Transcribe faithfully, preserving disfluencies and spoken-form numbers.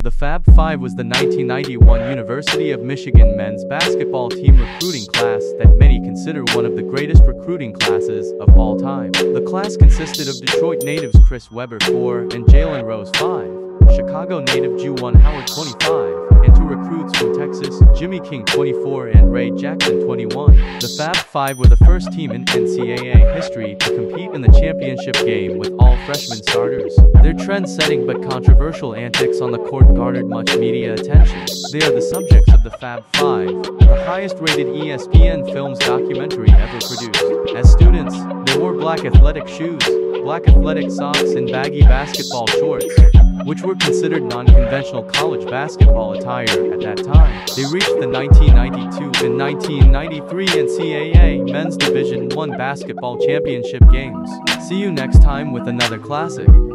The Fab Five was the nineteen ninety-one University of Michigan men's basketball team recruiting class that many consider one of the greatest recruiting classes of all time. The class consisted of Detroit natives Chris Webber four and Jalen Rose five, Chicago native Juwan Howard twenty-five, and two recruits from Texas, Jimmy King twenty-four and Ray Jackson twenty-one. The Fab Five were the first team in N C double A history to compete in the championship game with all freshman starters. Their trend-setting but controversial antics on the court garnered much media attention. They are the subjects of the Fab Five, the highest-rated E S P N Films documentary ever produced. As students, they wore black athletic shoes, black athletic socks, and baggy basketball shorts, which were considered non-conventional college basketball attire at that time. They reached the nineteen ninety-two and nineteen ninety-three N C double A Men's Division one basketball championship games. See you next time with another classic.